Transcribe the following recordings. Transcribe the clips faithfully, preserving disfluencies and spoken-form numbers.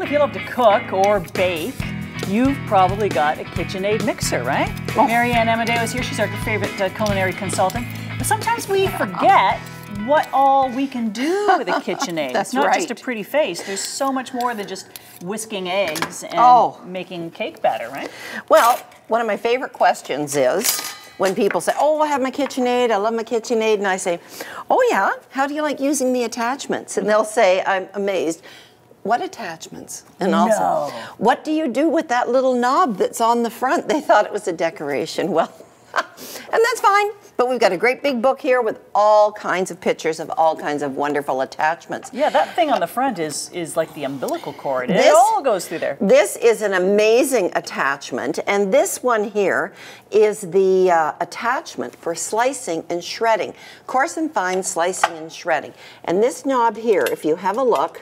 if you love to cook or bake, you've probably got a KitchenAid mixer, right? Oh. Mary Ann Amodeo is here. She's our favorite uh, culinary consultant. But sometimes we forget what all we can do with a KitchenAid. That's It's not right. just a pretty face. There's so much more than just whisking eggs and oh. making cake batter, right? Well, one of my favorite questions is when people say, oh, I have my KitchenAid, I love my KitchenAid, and I say, oh yeah, how do you like using the attachments? And they'll say, I'm amazed. What attachments? And also, no. what do you do with that little knob that's on the front? They thought it was a decoration. Well, and that's fine. But we've got a great big book here with all kinds of pictures of all kinds of wonderful attachments. Yeah, that thing on the front is is like the umbilical cord. This, it all goes through there. This is an amazing attachment, and this one here is the uh, attachment for slicing and shredding. Coarse and fine slicing and shredding. And this knob here, if you have a look,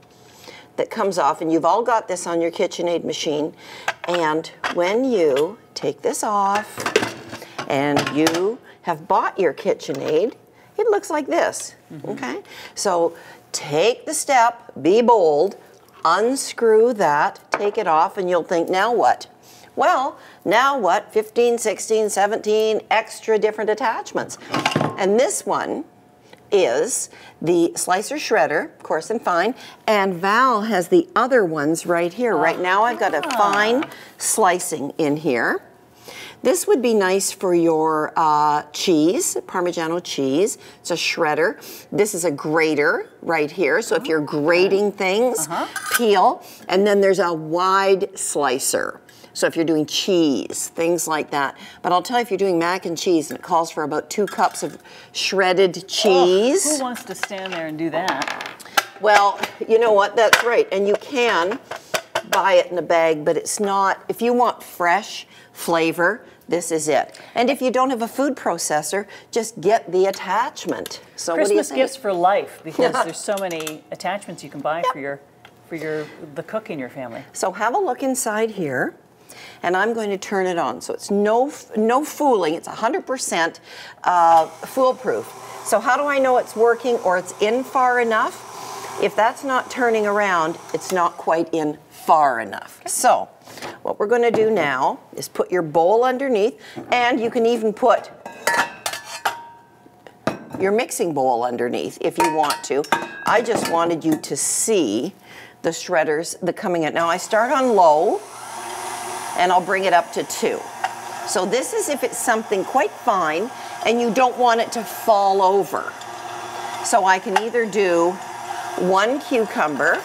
that comes off, and you've all got this on your KitchenAid machine, and when you take this off and you have bought your KitchenAid, it looks like this, mm-hmm. okay? So take the step, be bold, unscrew that, take it off, and you'll think, now what? Well, now what? fifteen, sixteen, seventeen extra different attachments. And this one is the slicer shredder, coarse and fine, and Val has the other ones right here. Uh-huh. Right now I've got a fine slicing in here. This would be nice for your uh, cheese, Parmigiano cheese. It's a shredder. This is a grater right here. So if you're grating things, uh-huh. peel. And then there's a wide slicer. So if you're doing cheese, things like that. But I'll tell you, if you're doing mac and cheese, and it calls for about two cups of shredded cheese. Oh, who wants to stand there and do that? Well, you know what? That's right. And you can buy it in a bag, but it's not, if you want fresh flavor, this is it. And if you don't have a food processor, just get the attachment. So Christmas what do you gifts for life, because there's so many attachments you can buy yep. for your for your the cook in your family. So have a look inside here, and I'm going to turn it on. So it's no no fooling. It's one hundred percent uh, foolproof. So how do I know it's working or it's in far enough? If that's not turning around, it's not quite in far enough. Okay. So what we're going to do now is put your bowl underneath, and you can even put your mixing bowl underneath if you want to. I just wanted you to see the shredders the coming in. Now I start on low, and I'll bring it up to two. So this is if it's something quite fine and you don't want it to fall over. So I can either do one cucumber.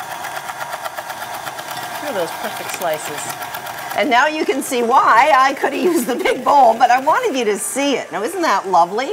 Look at those perfect slices. And now you can see why I could have used the big bowl, but I wanted you to see it. Now isn't that lovely?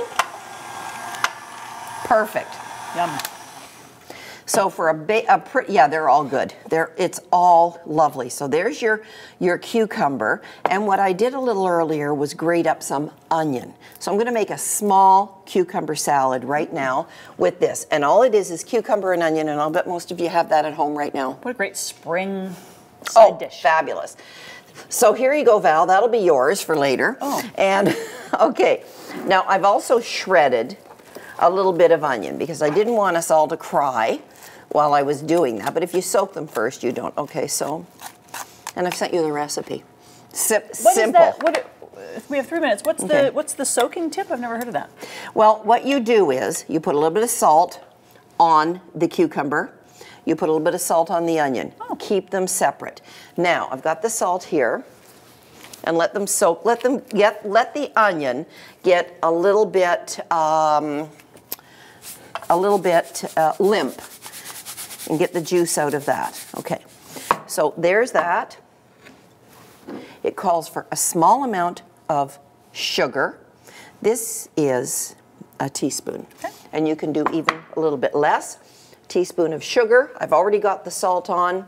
Perfect. Yum. So for a, ba a pr yeah, they're all good. They're, it's all lovely. So there's your, your cucumber. And what I did a little earlier was grate up some onion. So I'm gonna make a small cucumber salad right now with this. And all it is is cucumber and onion, and I'll bet most of you have that at home right now. What a great spring side oh, dish. Fabulous. So here you go, Val. That'll be yours for later. Oh. And, okay. Now I've also shredded a little bit of onion because I didn't want us all to cry while I was doing that. But if you soak them first, you don't. Okay, so, and I've sent you the recipe. Sim what simple. Is that? What, we have three minutes. What's okay. the what's the soaking tip? I've never heard of that. Well, what you do is you put a little bit of salt on the cucumber. You put a little bit of salt on the onion. Oh. Keep them separate. Now, I've got the salt here, and let them soak. Let them get. Let the onion get a little bit, um, a little bit uh, limp, and get the juice out of that. Okay. So there's that. It calls for a small amount of sugar. This is a teaspoon, okay. And you can do even a little bit less. Teaspoon of sugar. I've already got the salt on.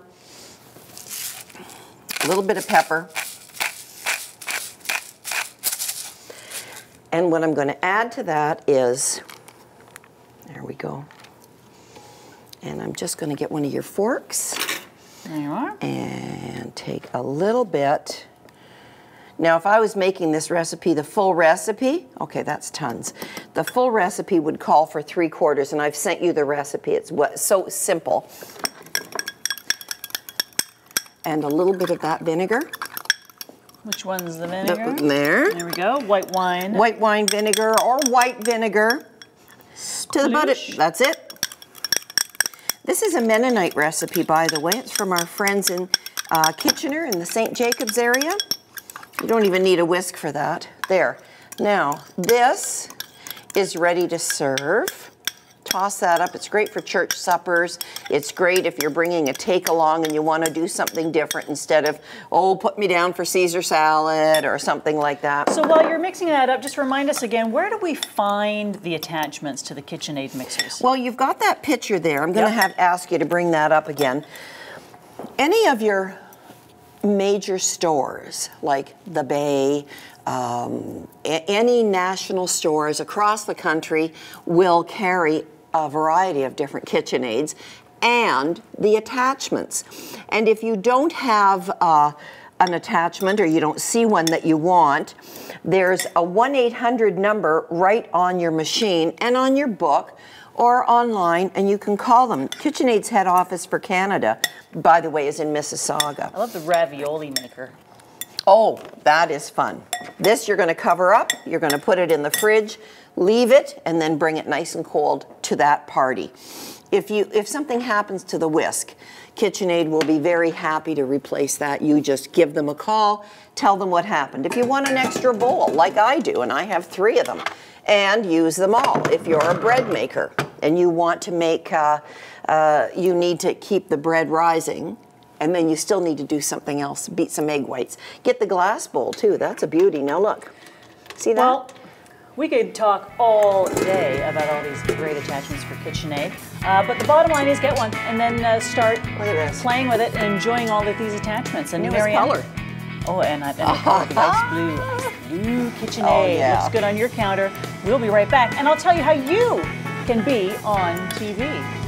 A little bit of pepper. And what I'm going to add to that is, there we go. And I'm just going to get one of your forks. There you are. And take a little bit. Now, if I was making this recipe, the full recipe, okay, that's tons. The full recipe would call for three quarters, and I've sent you the recipe. It's what, so simple. and a little bit of that vinegar. Which one's the vinegar? The, there. There we go. White wine. White wine vinegar or white vinegar. To the butter. That's it. This is a Mennonite recipe, by the way. It's from our friends in uh, Kitchener in the Saint Jacobs area. You don't even need a whisk for that. There. Now, this is ready to serve. Toss that up. It's great for church suppers. It's great if you're bringing a take along and you want to do something different instead of, oh, put me down for Caesar salad or something like that. So while you're mixing that up, just remind us again, where do we find the attachments to the KitchenAid mixers? Well, you've got that picture there. I'm going to Yep. have ask you to bring that up again. Any of your major stores, like the Bay, um, any national stores across the country will carry a variety of different KitchenAids and the attachments. And if you don't have uh, an attachment or you don't see one that you want, there's a one eight hundred number right on your machine and on your book or online, and you can call them. KitchenAid's head office for Canada, by the way, is in Mississauga. I love the ravioli maker. Oh, that is fun. This you're going to cover up, you're going to put it in the fridge, leave it, and then bring it nice and cold to that party. If you if something happens to the whisk, KitchenAid will be very happy to replace that. You just give them a call, tell them what happened. If you want an extra bowl, like I do, and I have three of them, and use them all. If you're a bread maker and you want to make, uh, uh, you need to keep the bread rising, and then you still need to do something else, beat some egg whites. Get the glass bowl too, that's a beauty. Now look, see that? Well, we could talk all day about all these great attachments for KitchenAid, uh, but the bottom line is get one and then uh, start Look at this. playing with it and enjoying all of these attachments. And Newest Mary Ann- color. Oh, and, I, and the color, the nice blue, nice blue KitchenAid. Oh, yeah. Looks good on your counter. We'll be right back, and I'll tell you how you can be on T V.